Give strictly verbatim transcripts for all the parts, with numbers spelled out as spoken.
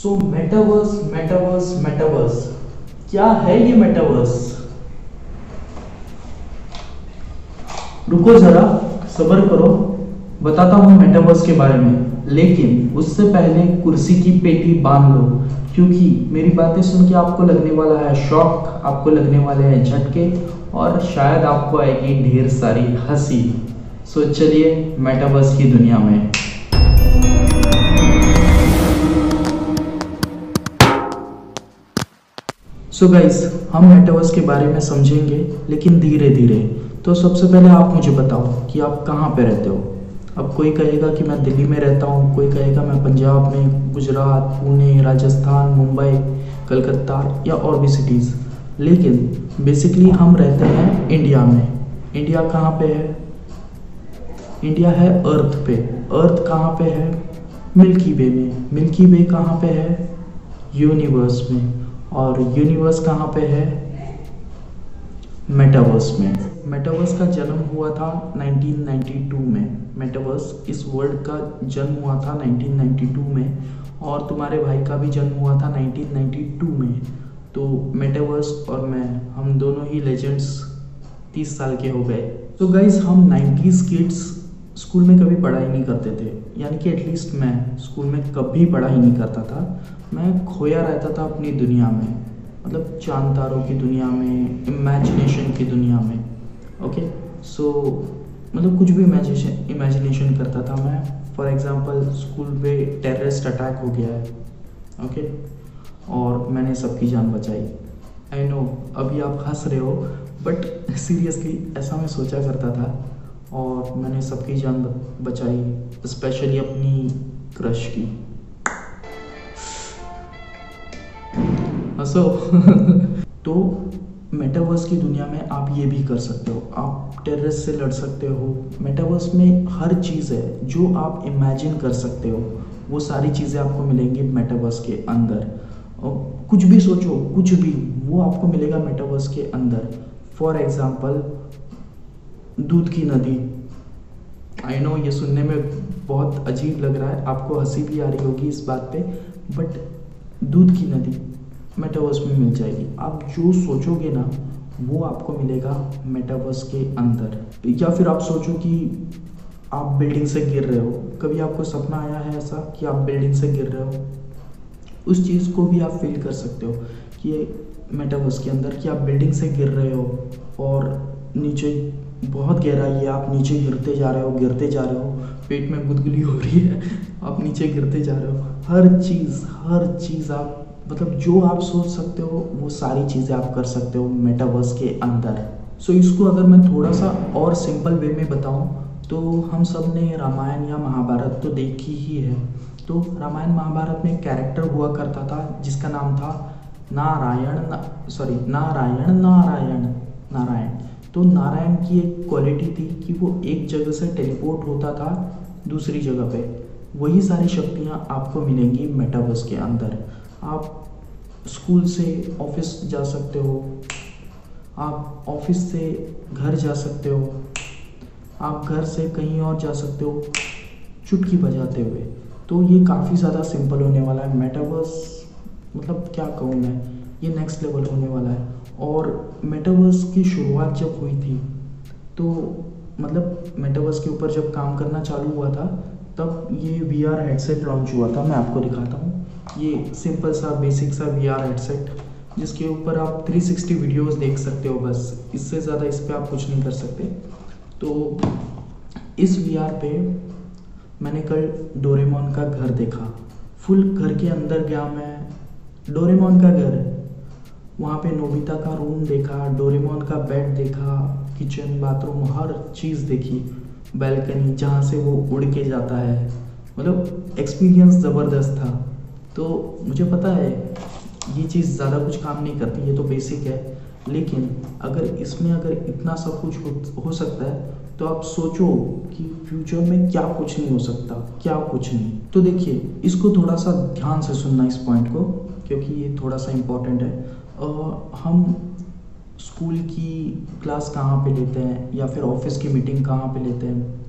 सो metaverse metaverse metaverse क्या है ये मेटावर्स? रुको जरा, सब्र करो, बताता हूँ मेटावर्स के बारे में। लेकिन उससे पहले कुर्सी की पेटी बांध लो, क्योंकि मेरी बातें सुन के आपको लगने वाला है शॉक, आपको लगने वाले हैं झटके और शायद आपको आएगी ढेर सारी हंसी। सो चलिए मेटावर्स की दुनिया में। सो गाइस, हम मेटावर्स के बारे में समझेंगे, लेकिन धीरे धीरे। तो सबसे पहले आप मुझे बताओ कि आप कहाँ पे रहते हो। अब कोई कहेगा कि मैं दिल्ली में रहता हूँ, कोई कहेगा मैं पंजाब में, गुजरात, पुणे, राजस्थान, मुंबई, कलकत्ता या और भी सिटीज़। लेकिन बेसिकली हम रहते हैं इंडिया में। इंडिया कहाँ पे है? इंडिया है अर्थ पे। अर्थ कहाँ पे है? मिल्की वे में। मिल्की वे कहाँ पे है? यूनिवर्स में। और यूनिवर्स कहाँ पे है? मेटावर्स में। मेटावर्स का जन्म हुआ था नाइनटीन नाइंटी टू में। मेटावर्स इस वर्ड का जन्म हुआ था नाइनटीन नाइंटी टू में, और तुम्हारे भाई का भी जन्म हुआ था नाइनटीन नाइंटी टू में। तो मेटावर्स और मैं, हम दोनों ही लेजेंड्स तीस साल के हो गए। तो गाइस, हम नाइंटीज़ किड्स स्कूल में कभी पढ़ाई नहीं करते थे, यानी कि एटलीस्ट मैं स्कूल में कभी पढ़ाई नहीं करता था। मैं खोया रहता था अपनी दुनिया में, मतलब चांद तारों की दुनिया में, इमेजिनेशन की दुनिया में। ओके, सो मतलब कुछ भी इमेजिनेशन इमेजिनेशन करता था मैं। फॉर एग्जांपल, स्कूल पे टेररिस्ट अटैक हो गया है, ओके, और मैंने सबकी जान बचाई। आई नो अभी आप हंस रहे हो, बट सीरियसली ऐसा मैं सोचा करता था, और मैंने सबकी जान बचाई, स्पेशली अपनी क्रश की। हंसो। तो मेटावर्स की दुनिया में आप ये भी कर सकते हो, आप टेररिस्ट से लड़ सकते हो। मेटावर्स में हर चीज़ है जो आप इमेजिन कर सकते हो, वो सारी चीज़ें आपको मिलेंगी मेटावर्स के अंदर। और कुछ भी सोचो, कुछ भी, वो आपको मिलेगा मेटावर्स के अंदर। फॉर एग्जाम्पल, दूध की नदी। आई नो ये सुनने में बहुत अजीब लग रहा है, आपको हंसी भी आ रही होगी इस बात पे, बट दूध की नदी मेटावर्स में मिल जाएगी। आप जो सोचोगे ना, वो आपको मिलेगा मेटावर्स के अंदर। या फिर आप सोचो कि आप बिल्डिंग से गिर रहे हो। कभी आपको सपना आया है ऐसा कि आप बिल्डिंग से गिर रहे हो? उस चीज़ को भी आप फील कर सकते हो कि मेटावर्स के अंदर, कि आप बिल्डिंग से गिर रहे हो और नीचे बहुत गहराई है, आप नीचे गिरते जा रहे हो, गिरते जा रहे हो, पेट में गुदगुदी हो रही है, आप नीचे गिरते जा रहे हो। हर चीज़ हर चीज़ आप, मतलब जो आप सोच सकते हो वो सारी चीज़ें आप कर सकते हो मेटावर्स के अंदर। सो so, इसको अगर मैं थोड़ा सा और सिंपल वे में बताऊं, तो हम सब ने रामायण या महाभारत तो देखी ही है। तो रामायण महाभारत में एक कैरेक्टर हुआ करता था जिसका नाम था नारायण ना, सॉरी नारायण नारायण नारायण। तो नारायण की एक क्वालिटी थी कि वो एक जगह से टेलीपोर्ट होता था दूसरी जगह पे। वही सारी शक्तियाँ आपको मिलेंगी मेटावर्स के अंदर। आप स्कूल से ऑफिस जा सकते हो, आप ऑफिस से घर जा सकते हो, आप घर से कहीं और जा सकते हो चुटकी बजाते हुए। तो ये काफ़ी ज़्यादा सिंपल होने वाला है मेटावर्स, मतलब क्या कहूँ मैं, ये नेक्स्ट लेवल होने वाला है। और मेटावर्स की शुरुआत जब हुई थी, तो मतलब मेटावर्स के ऊपर जब काम करना चालू हुआ था, तब ये वी आर हेडसेट लॉन्च हुआ था। मैं आपको दिखाता हूँ, ये सिंपल सा बेसिक सा वी आर हेडसेट, जिसके ऊपर आप थ्री सिक्सटी वीडियोस देख सकते हो, बस इससे ज़्यादा इस पर आप कुछ नहीं कर सकते। तो इस वी आर पे मैंने कल डोरेमोन का घर देखा। फुल घर के अंदर गया मैं, डोरेमोन का घर, वहाँ पे नोबिता का रूम देखा, डोरेमोन का बेड देखा, किचन, बाथरूम, हर चीज़ देखी, बैल्कनी जहाँ से वो उड़ के जाता है। मतलब एक्सपीरियंस ज़बरदस्त था। तो मुझे पता है ये चीज़ ज़्यादा कुछ काम नहीं करती, ये तो बेसिक है, लेकिन अगर इसमें अगर इतना सब कुछ हो, हो सकता है, तो आप सोचो कि फ्यूचर में क्या कुछ नहीं हो सकता, क्या कुछ नहीं। तो देखिए, इसको थोड़ा सा ध्यान से सुनना इस पॉइंट को, क्योंकि ये थोड़ा सा इम्पोर्टेंट है। आ, हम स्कूल की क्लास कहाँ पे लेते हैं, या फिर ऑफिस की मीटिंग कहाँ पे लेते हैं?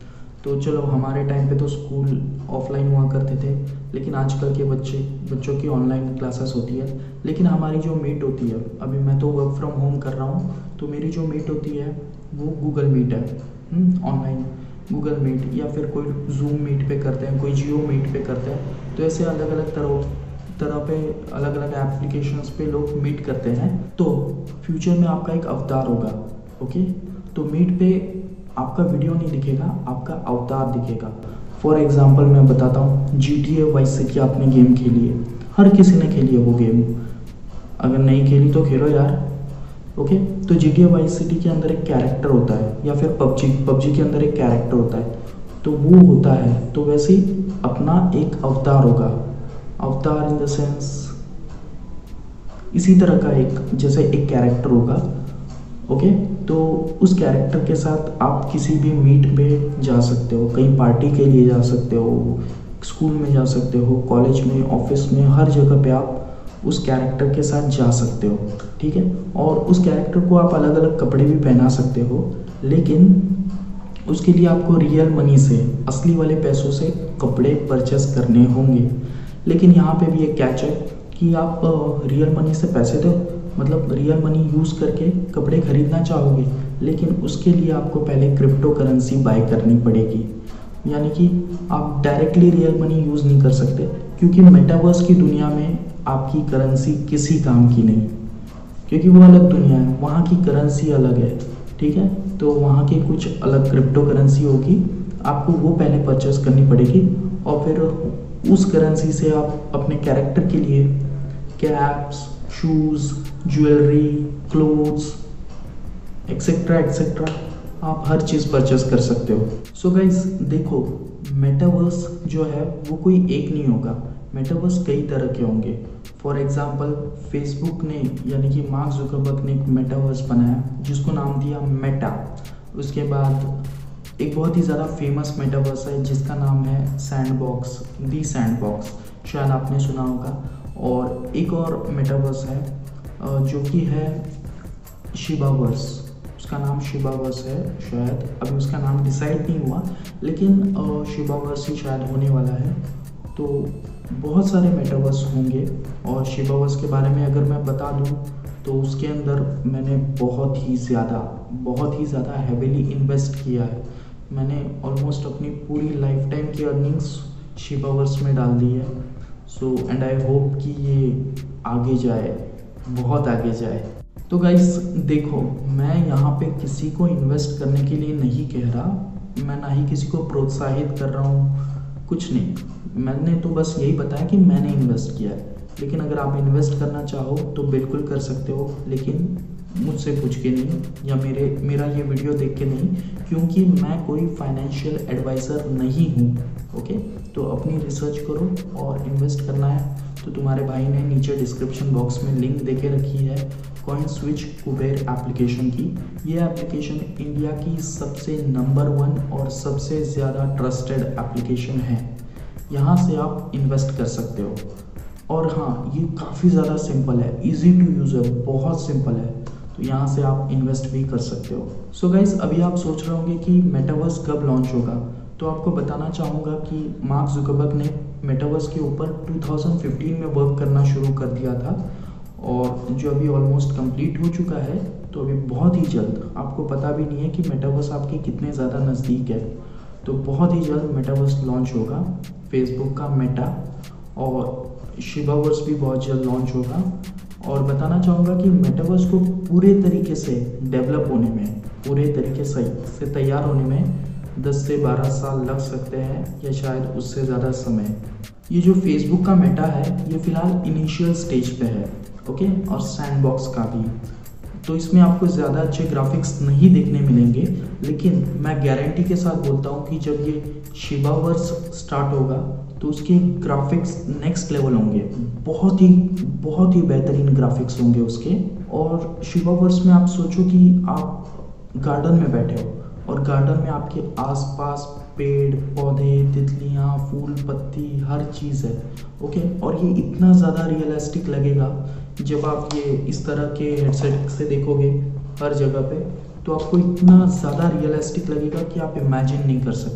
तो चलो हमारे टाइम पे तो स्कूल ऑफलाइन हुआ करते थे, लेकिन आजकल के बच्चे बच्चों की ऑनलाइन क्लासेस होती है। लेकिन हमारी जो मीट होती है, अभी मैं तो वर्क फ्रॉम होम कर रहा हूँ, तो मेरी जो मीट होती है वो गूगल मीट है, ऑनलाइन गूगल मीट, या फिर कोई जूम मीट पे करते हैं, कोई जियो मीट पे करते हैं। तो ऐसे अलग अलग तरह तरह पे अलग अलग एप्लीकेशंस पे लोग मीट करते हैं। तो फ्यूचर में आपका एक अवतार होगा, ओके। तो मीट पे आपका वीडियो नहीं दिखेगा, आपका अवतार दिखेगा। फॉर एग्जांपल मैं बताता हूँ, G T A Vice City आपने गेम खेली है, हर किसी ने खेली है वो गेम, अगर नहीं खेली तो खेलो यार, ओके। तो G T A Vice City के अंदर एक कैरेक्टर होता है, या फिर पबजी पबजी के अंदर एक कैरेक्टर होता है, तो वो होता है। तो वैसे ही अपना एक अवतार होगा, अवतार इन द सेंस इसी तरह का एक, जैसे एक कैरेक्टर होगा, ओके। तो उस कैरेक्टर के साथ आप किसी भी मीट पे जा सकते हो, कहीं पार्टी के लिए जा सकते हो, स्कूल में जा सकते हो, कॉलेज में, ऑफिस में, हर जगह पे आप उस कैरेक्टर के साथ जा सकते हो, ठीक है। और उस कैरेक्टर को आप अलग अलग कपड़े भी पहना सकते हो, लेकिन उसके लिए आपको रियल मनी से, असली वाले पैसों से कपड़े परचेस करने होंगे। लेकिन यहाँ पे भी एक कैच है कि आप रियल मनी से पैसे दो, मतलब रियल मनी यूज़ करके कपड़े खरीदना चाहोगे, लेकिन उसके लिए आपको पहले क्रिप्टो करेंसी बाय करनी पड़ेगी। यानी कि आप डायरेक्टली रियल मनी यूज़ नहीं कर सकते, क्योंकि मेटावर्स की दुनिया में आपकी करेंसी किसी काम की नहीं, क्योंकि वो अलग दुनिया है, वहाँ की करेंसी अलग है, ठीक है। तो वहाँ की कुछ अलग क्रिप्टो करेंसी होगी, आपको वो पहले परचेस करनी पड़ेगी, और फिर उस करेंसी से आप अपने कैरेक्टर के लिए caps, shoes, jewellery, clothes, etcetera etcetera आप हर चीज़ परचेस कर सकते हो। सो गाइज देखो, मेटावर्स जो है वो कोई एक नहीं होगा, मेटावर्स कई तरह के होंगे। फॉर एग्जांपल फेसबुक ने, यानी कि मार्क जुकरबर्ग ने एक मेटावर्स बनाया जिसको नाम दिया मेटा। उसके बाद एक बहुत ही ज़्यादा फेमस मेटावर्स है जिसका नाम है सैंडबॉक्स, दी सैंडबॉक्स, शायद आपने सुना होगा। और एक और मेटावर्स है जो कि है शिबावर्स, उसका नाम शिबावर्स है शायद, अभी उसका नाम डिसाइड नहीं हुआ, लेकिन शिबावर्स ही शायद होने वाला है। तो बहुत सारे मेटावर्स होंगे, और शिबावर्स के बारे में अगर मैं बता दूं तो उसके अंदर मैंने बहुत ही ज़्यादा बहुत ही ज़्यादा हैवीली इन्वेस्ट किया है। मैंने ऑलमोस्ट अपनी पूरी लाइफ टाइम की अर्निंग्स शिबावर्स में डाल दी है। सो एंड आई होप कि ये आगे जाए, बहुत आगे जाए। तो गाइस देखो, मैं यहाँ पे किसी को इन्वेस्ट करने के लिए नहीं कह रहा, मैं ना ही किसी को प्रोत्साहित कर रहा हूँ, कुछ नहीं। मैंने तो बस यही बताया कि मैंने इन्वेस्ट किया है। लेकिन अगर आप इन्वेस्ट करना चाहो तो बिल्कुल कर सकते हो, लेकिन मुझसे पूछ के नहीं, या मेरे मेरा ये वीडियो देख के नहीं, क्योंकि मैं कोई फाइनेंशियल एडवाइज़र नहीं हूँ, ओके। तो अपनी रिसर्च करो, और इन्वेस्ट करना है तो तुम्हारे भाई ने नीचे डिस्क्रिप्शन बॉक्स में लिंक देके रखी है कॉइन स्विच कुबेर एप्लीकेशन की। ये एप्लीकेशन इंडिया की सबसे नंबर वन और सबसे ज़्यादा ट्रस्टेड एप्लीकेशन है। यहाँ से आप इन्वेस्ट कर सकते हो, और हाँ, ये काफ़ी ज़्यादा सिंपल है, इजी टू यूज़ है, बहुत सिंपल है। तो यहाँ से आप इन्वेस्ट भी कर सकते हो। सो गाइस, अभी आप सोच रहे होंगे कि मेटावर्स कब लॉन्च होगा, तो आपको बताना चाहूँगा कि मार्क जुकरबर्ग ने मेटावर्स के ऊपर दो हज़ार पंद्रह में वर्क करना शुरू कर दिया था, और जो अभी ऑलमोस्ट कंप्लीट हो चुका है। तो अभी बहुत ही जल्द, आपको पता भी नहीं है कि मेटावर्स आपके कितने ज़्यादा नज़दीक है, तो बहुत ही जल्द मेटावर्स लॉन्च होगा, फेसबुक का मेटा, और शिबावर्स भी बहुत जल्द लॉन्च होगा। और बताना चाहूँगा कि मेटावर्स को पूरे तरीके से डेवलप होने में, पूरे तरीके से से तैयार होने में दस से बारह साल लग सकते हैं, या शायद उससे ज़्यादा समय। ये जो फेसबुक का मेटा है, ये फ़िलहाल इनिशियल स्टेज पे है, ओके। और सैंडबॉक्स का भी, तो इसमें आपको ज़्यादा अच्छे ग्राफिक्स नहीं देखने मिलेंगे, लेकिन मैं गारंटी के साथ बोलता हूँ कि जब ये शिबावर्स स्टार्ट होगा तो उसके ग्राफिक्स नेक्स्ट लेवल होंगे, बहुत ही बहुत ही बेहतरीन ग्राफिक्स होंगे उसके। और शिबावर्स में आप सोचो कि आप गार्डन में बैठे हो, और गार्डन में आपके आसपास पेड़ पौधे, तितलियाँ, फूल पत्ती, हर चीज़ है, ओके। और ये इतना ज़्यादा रियलिस्टिक लगेगा जब आप ये इस तरह के हेडसेट से देखोगे हर जगह पे, तो आपको इतना ज़्यादा रियलिस्टिक लगेगा कि आप इमेजिन नहीं कर सकते।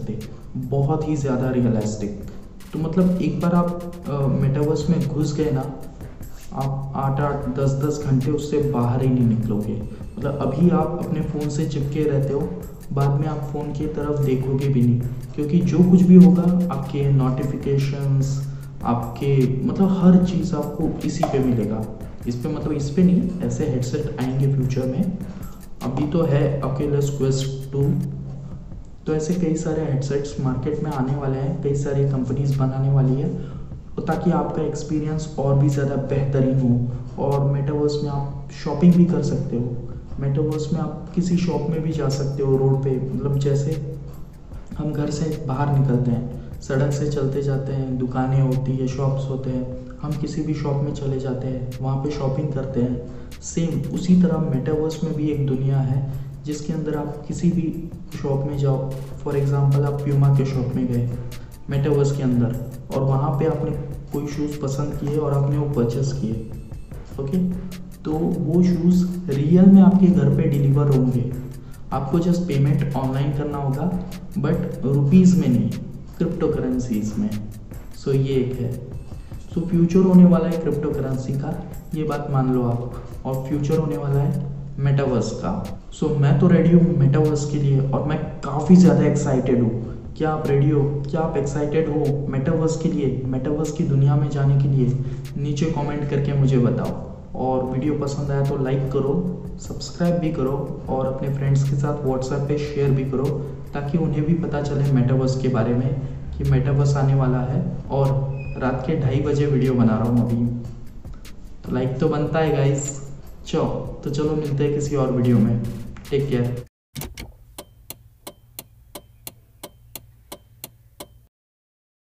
बहुत ही ज़्यादा रियलिस्टिक। तो मतलब एक बार आप मेटावर्स में घुस गए ना, आप आठ आठ दस दस घंटे उससे बाहर ही नहीं निकलोगे। मतलब अभी आप अपने फ़ोन से चिपके रहते हो, बाद में आप फ़ोन की तरफ देखोगे भी नहीं, क्योंकि जो कुछ भी होगा आपके नोटिफिकेशंस, आपके मतलब हर चीज़ आपको इसी पे मिलेगा। इस पे मतलब इस पे नहीं, ऐसे हेडसेट आएंगे फ्यूचर में। अभी तो है ओculus क्वेस्ट टू, तो ऐसे कई सारे हेडसेट्स मार्केट में आने वाले हैं, कई सारी कंपनीज बनाने वाली है, ताकि आपका एक्सपीरियंस और भी ज़्यादा बेहतरीन हो। और मेटावर्स में आप शॉपिंग भी कर सकते हो। मेटावर्स में आप किसी शॉप में भी जा सकते हो रोड पे। मतलब जैसे हम घर से बाहर निकलते हैं, सड़क से चलते जाते हैं, दुकानें होती है, शॉप्स होते हैं, हम किसी भी शॉप में चले जाते हैं, वहाँ पे शॉपिंग करते हैं। सेम उसी तरह मेटावर्स में भी एक दुनिया है जिसके अंदर आप किसी भी शॉप में जाओ। फॉर एग्जांपल आप प्यूमा के शॉप में गए मेटावर्स के अंदर, और वहाँ पे आपने कोई शूज़ पसंद किए और आपने वो परचेस किए, ओके, तो वो शूज़ रियल में आपके घर पे डिलीवर होंगे। आपको जस्ट पेमेंट ऑनलाइन करना होगा, बट रुपीज़ में नहीं, क्रिप्टो करेंसीज में। सो ये एक है। सो फ्यूचर होने वाला है क्रिप्टो करेंसी का, ये बात मान लो आप, और फ्यूचर होने वाला है मेटावर्स का। सो so, मैं तो रेडी हूँ मेटावर्स के लिए, और मैं काफ़ी ज़्यादा एक्साइटेड हूँ। क्या आप रेडी हो? क्या आप एक्साइटेड हो मेटावर्स के लिए, मेटावर्स की दुनिया में जाने के लिए? नीचे कमेंट करके मुझे बताओ। और वीडियो पसंद आया तो लाइक करो, सब्सक्राइब भी करो, और अपने फ्रेंड्स के साथ व्हाट्सएप पे शेयर भी करो, ताकि उन्हें भी पता चले मेटावर्स के बारे में कि मेटावर्स आने वाला है। और रात के ढाई बजे वीडियो बना रहा हूँ अभी, तो लाइक तो बनता है गाइस। चलो तो चलो मिलते हैं किसी और वीडियो में। Take care.